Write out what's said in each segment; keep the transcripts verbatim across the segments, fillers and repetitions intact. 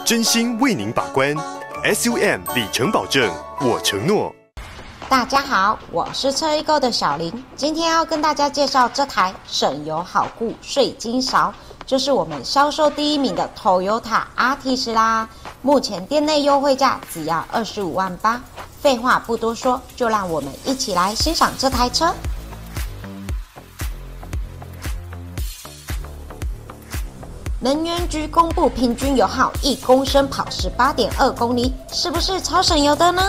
真心为您把关 ，S U M 里程保证，我承诺。 大家好，我是车易购的小林，今天要跟大家介绍这台省油好顾税金少，就是我们销售第一名的 Toyota Altis 啦。目前店内优惠价只要二十五万八。废话不多说，就让我们一起来欣赏这台车。能源局公布平均油耗一公升跑 十八点二公里，是不是超省油的呢？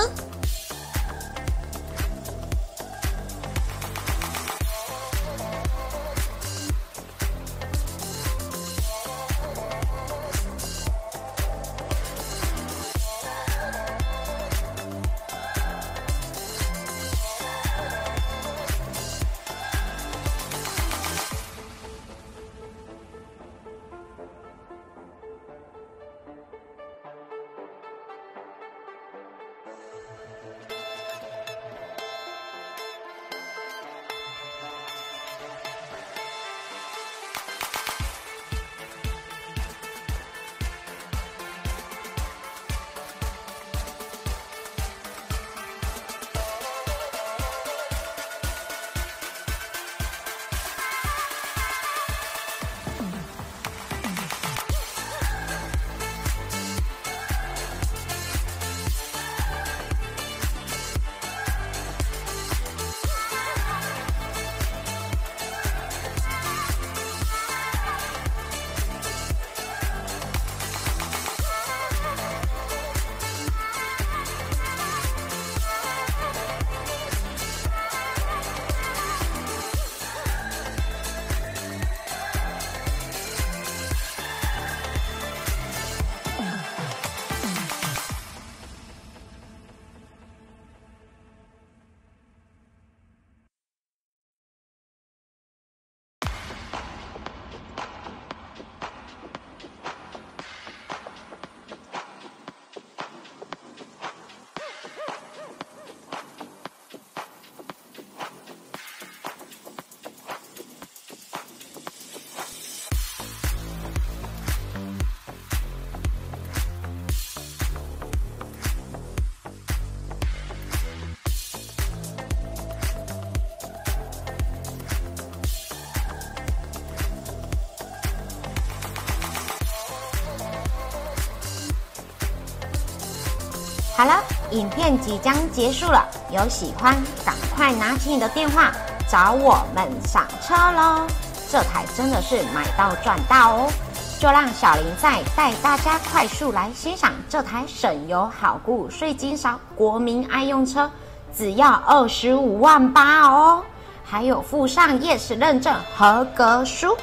好了，影片即将结束了，有喜欢赶快拿起你的电话找我们上车咯。这台真的是买到赚到哦，就让小林再带大家快速来欣赏这台省油好顾税金少国民爱用车，只要二十五万八哦，还有附上 Yes 认证合格书。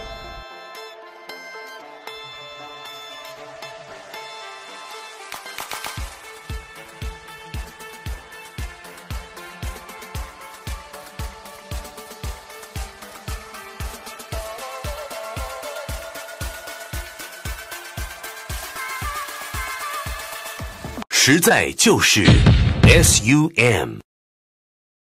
实在就是 S U M。